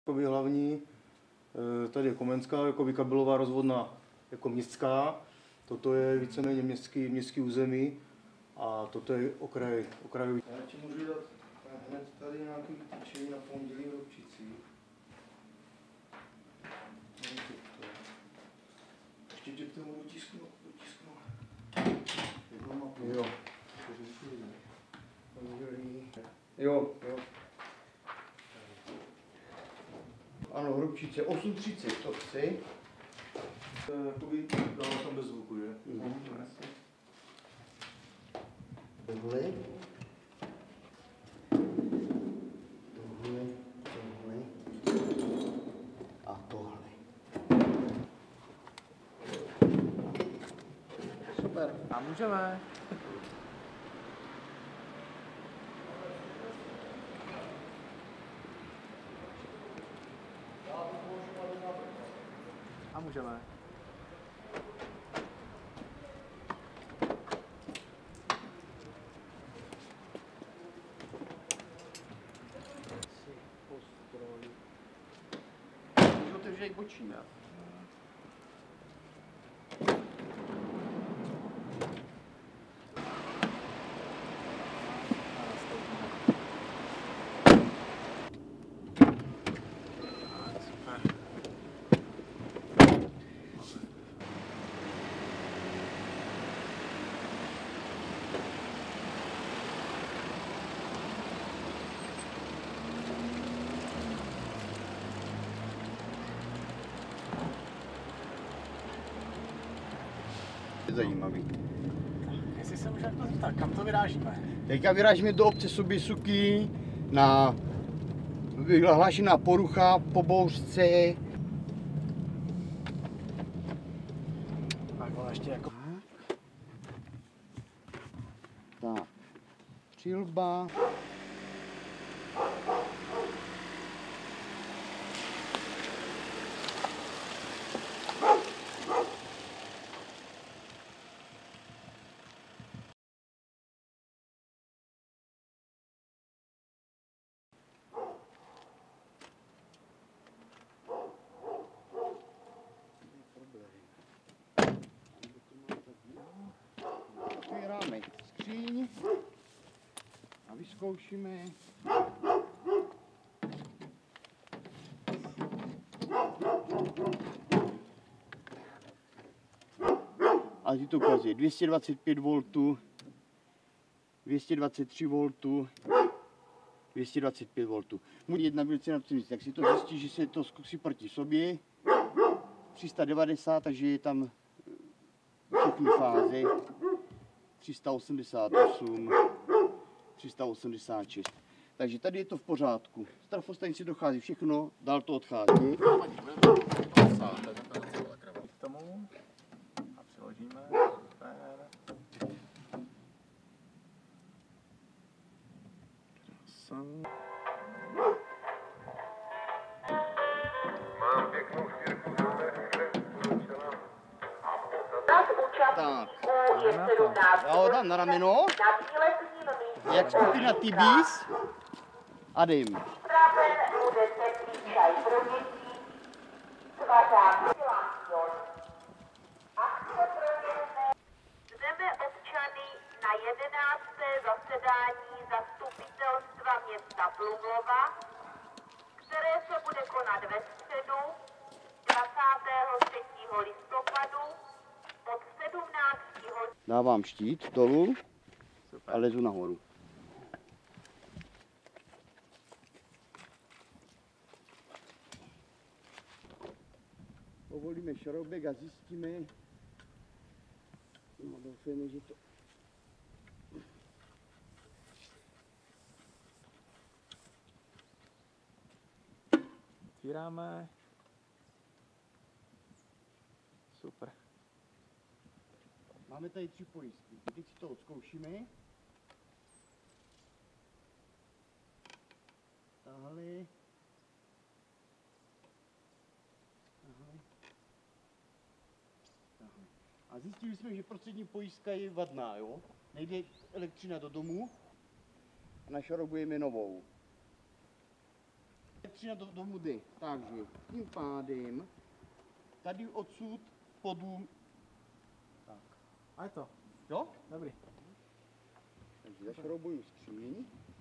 Hlavní, tady je Komenská, kabelová rozvodna jako městská, toto je víceméně městský území a toto je okrajový. Já ti můžu dát hned tady nějaký tyčení na pondělí v Hrubčicích. Ještě tě k tomu dotisknu. Jednou mapu. Jo. Pondělí. Jo. Ano, Hrubčice, 8:30, to chci. Jakoby dává tam bez zvuku, že? Tohle. A tohle. Super, a můžeme. A můžeme. Můžu otevřít bočí, ne? Zajímavý. Jestli se můžeme zeptat, kam to vyrážíme? Teďka vyrážíme do obce Soběsuky na vyhlášená porucha po bouřce. Tak vole, ještě jako... Tak, přilba. Otvíráme skříň a vyzkoušíme. A ty to ukazuje 225 V, 223 V, 225 V. Můj jedna věc na tom, tak si to zjistí, že se to zkusí proti sobě. 390, takže je tam všechny fáze. 388, 386. Takže tady je to v pořádku. Z trafostanice dochází všechno, dál to odchází. K tomu a přiložíme. Super. Mám pěknou sbírku Tak, U já ho dám na rameno, jak skupina Tibis a jdem. Připraven bude teplý čaj pro děti, svazák Silancion. Akce proběhne. Zveme občany na 11. zasedání zastupitelstva města Plumlova, které se bude konat ve středu 23. listopadu od 17 hodin. Dávám štít dolů a lezu nahoru. Povolíme šroubek a zjistíme, no doufejme, že to... Otvíráme. Super. Máme tady 3 pojistky. Teď si to odzkoušíme. Tahle. A zjistili jsme, že prostřední pojistka je vadná, jo? Nejde elektřina do domu a našarobujeme novou. Třina do mudy, takže tím pádem tady odsud po dům, A je to. jo? Dobrý. Takže zašroubuju skříň.